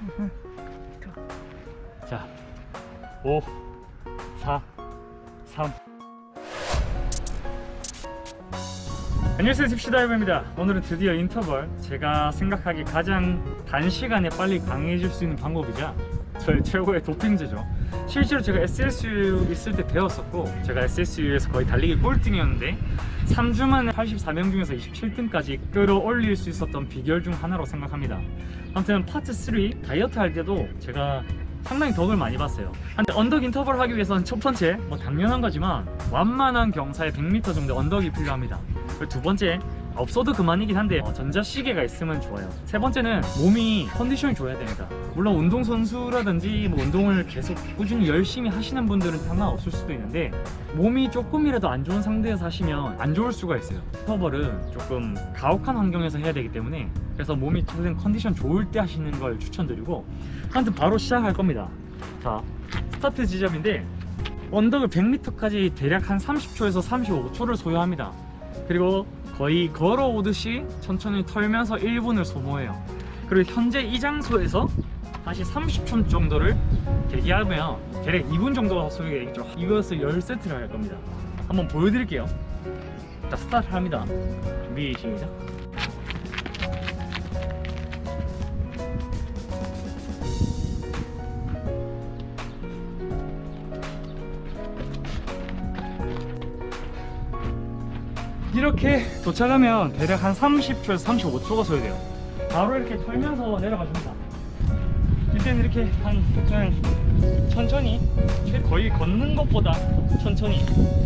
자, 5 4 3. 안녕하세요, 딥시다이버입니다. 오늘은 드디어 인터벌, 제가 생각하기에 가장 단시간에 빨리 강해질 수 있는 방법이자 저의 최고의 도핑제죠. 실제로 제가 SSU 있을 때 배웠었고, 제가 SSU에서 거의 달리기 꼴등이었는데 3주 만에 84명 중에서 27등까지 끌어올릴 수 있었던 비결 중 하나로 생각합니다. 아무튼 파트 3 다이어트 할 때도 제가 상당히 덕을 많이 봤어요. 근데 언덕 인터벌 하기 위해서는 첫 번째, 당연한 거지만 완만한 경사의 100m 정도 언덕이 필요합니다. 그리고 두 번째, 없어도 그만이긴 한데 전자시계가 있으면 좋아요. 세 번째는 몸이 컨디션이 좋아야 됩니다. 물론 운동선수라든지 운동을 계속 꾸준히 열심히 하시는 분들은 상관없을 수도 있는데, 몸이 조금이라도 안 좋은 상태에서 하시면 안 좋을 수가 있어요. 인터벌은 조금 가혹한 환경에서 해야 되기 때문에, 그래서 몸이 최대한 컨디션 좋을 때 하시는 걸 추천드리고, 아무튼 바로 시작할 겁니다. 자, 스타트 지점인데 언덕을 100m까지 대략 한 30초에서 35초를 소요합니다. 그리고 거의 걸어오듯이 천천히 털면서 1분을 소모해요. 그리고 현재 이 장소에서 다시 30초 정도를 대기하면 대략 2분 정도가 소요가 되겠죠. 이것을 10세트를 할 겁니다. 한번 보여드릴게요. 자, 스타트 합니다. 준비 시작. 이렇게 도착하면 대략 한 30초에서 35초가 소요돼요. 바로 이렇게 털면서 내려가줍니다. 이때는 이렇게 그냥 천천히, 거의 걷는 것보다 천천히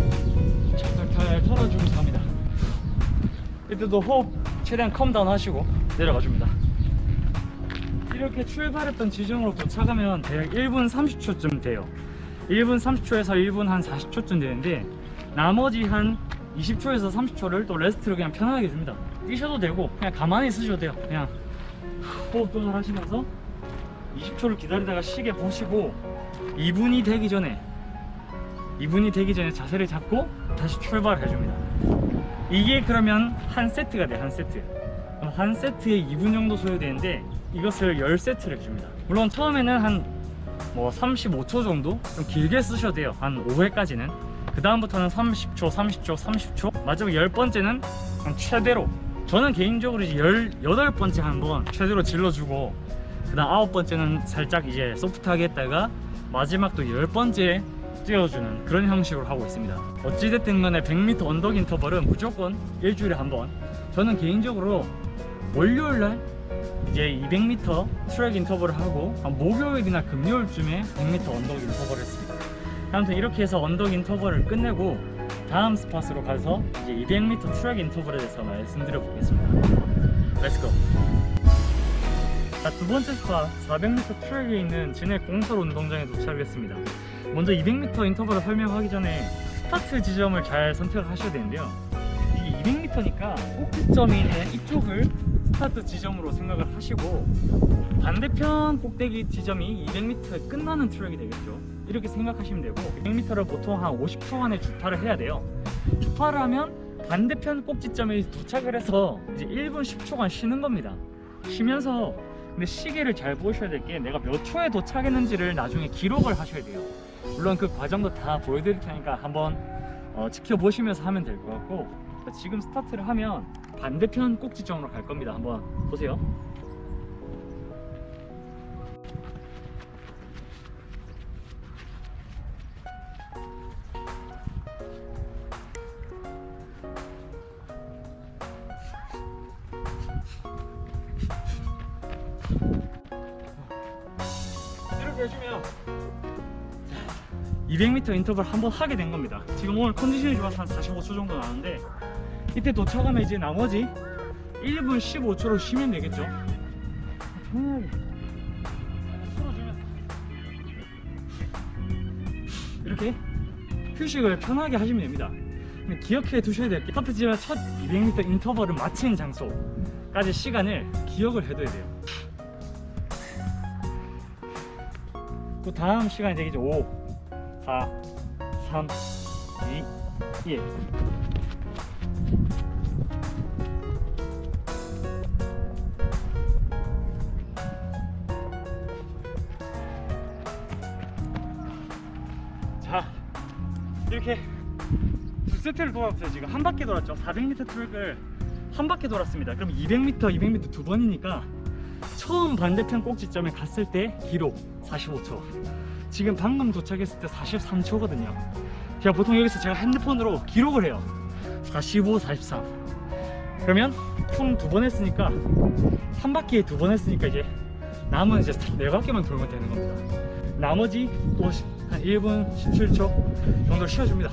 잘 털어주면서 갑니다. 이때도 호흡 최대한 컴다운 하시고 내려가줍니다. 이렇게 출발했던 지점으로 도착하면 대략 1분 30초쯤 돼요. 1분 30초에서 1분 한 40초쯤 되는데, 나머지 한 20초에서 30초를 또 레스트로 그냥 편하게 줍니다. 뛰셔도 되고 그냥 가만히 있으셔도 돼요. 그냥 호흡 조절하시면서 20초를 기다리다가 시계 보시고 2분이 되기 전에 자세를 잡고 다시 출발을 해줍니다. 이게 그러면 한 세트가 돼요. 한 세트. 그럼 한 세트에 2분 정도 소요되는데, 이것을 10세트를 해줍니다. 물론 처음에는 한 35초 정도 좀 길게 쓰셔도 돼요. 한 5회까지는. 그 다음부터는 30초, 30초, 30초, 마지막 10번째는 최대로, 저는 개인적으로 이제 18번째 한번 최대로 질러주고, 그 다음 9번째는 살짝 이제 소프트하게 했다가 마지막 또 10번째 뛰어주는 그런 형식으로 하고 있습니다. 어찌됐든 간에 100m 언덕 인터벌은 무조건 일주일에 한 번, 저는 개인적으로 월요일날 이제 200m 트랙 인터벌을 하고 목요일이나 금요일쯤에 100m 언덕 인터벌을 했습니다. 아무튼 이렇게 해서 언덕 인터벌을 끝내고 다음 스팟으로 가서 이제 200m 트랙 인터벌에 대해서 말씀드려 보겠습니다. 렛츠고! 자, 두 번째 스팟 400m 트랙에 있는 진해 공설 운동장에 도착했습니다. 먼저 200m 인터벌을 설명하기 전에 스타트 지점을 잘 선택하셔야 되는데요. 이게 200m니까 꼭지점이 있는 이쪽을 스타트 지점으로 생각을 하시고, 반대편 꼭대기 지점이 200m에 끝나는 트랙이 되겠죠. 이렇게 생각하시면 되고, 200m를 보통 한 50초 안에 주파를 해야 돼요. 주파를 하면 반대편 꼭지점에 도착을 해서 이제 1분 10초간 쉬는 겁니다. 쉬면서, 근데 시계를 잘 보셔야 될 게, 내가 몇 초에 도착했는지를 나중에 기록을 하셔야 돼요. 물론 그 과정도 다 보여드릴 테니까 한번 지켜보시면서 하면 될 것 같고, 지금 스타트를 하면 반대편 꼭지점으로 갈 겁니다. 한번 보세요. 이렇게 해주면 200m 인터벌 한번 하게 된 겁니다. 지금 오늘 컨디션이 좋아서 한 45초 정도 나왔는데, 이때 도착하면 이제 나머지 1분 15초로 쉬면 되겠죠. 편하게 풀어주면서 이렇게 휴식을 편하게 하시면 됩니다. 근데 기억해 두셔야 될 게, 스타트 지점 첫 200m 인터벌을 마친 장소까지 시간을 기억을 해둬야 돼요. 그 다음 시간이 되겠죠. 5 4 3 2 1. 이렇게 두 세트를 돌았어요. 지금 한 바퀴 돌았죠. 400m 트랙을 한 바퀴 돌았습니다. 그럼 200m 두 번이니까 처음 반대편 꼭지점에 갔을 때 기록 45초, 지금 방금 도착했을 때 43초거든요 제가 보통 여기서 제가 핸드폰으로 기록을 해요. 45, 43. 그러면 총 2번 했으니까 한 바퀴에 2번 했으니까 이제 남은 이제 4바퀴만 돌면 되는 겁니다. 나머지 또 한 1분 17초 정도 쉬어줍니다.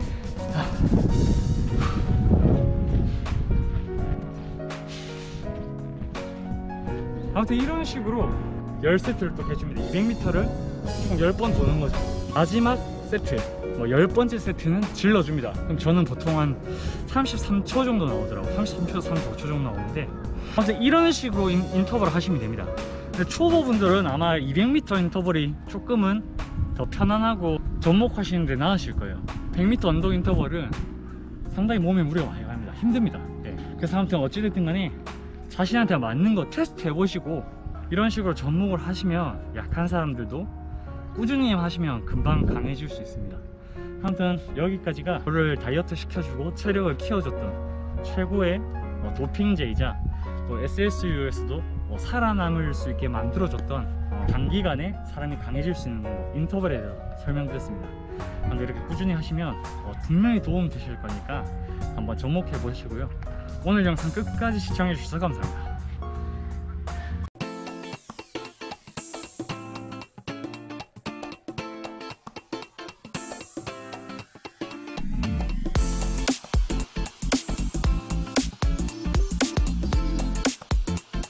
아무튼 이런 식으로 10세트를 또 해줍니다. 200m를 총 10번 도는 거죠. 마지막 세트, 뭐 10번째 세트는 질러줍니다. 그럼 저는 보통 한 33초 정도 나오더라고요. 33초, 35초 정도 나오는데, 아무튼 이런 식으로 인터벌을 하시면 됩니다. 근데 초보분들은 아마 200m 인터벌이 조금은 더 편안하고 접목하시는데 나으실 거예요. 100m 언덕 인터벌은 상당히 몸에 무리가 많이 갑니다. 힘듭니다. 네. 그래서 아무튼 어찌됐든 간에 자신한테 맞는 거 테스트 해보시고 이런 식으로 접목을 하시면 약한 사람들도 꾸준히 하시면 금방 강해질 수 있습니다. 아무튼 여기까지가 저를 다이어트 시켜주고 체력을 키워줬던 최고의 도핑제이자 또 SSU에서도 살아남을 수 있게 만들어줬던 단기간에 사람이 강해질 수 있는 방법 인터벌에 대해서 설명드렸습니다. 근데 이렇게 꾸준히 하시면 분명히 도움 되실 거니까 한번 접목해 보시고요. 오늘 영상 끝까지 시청해 주셔서 감사합니다.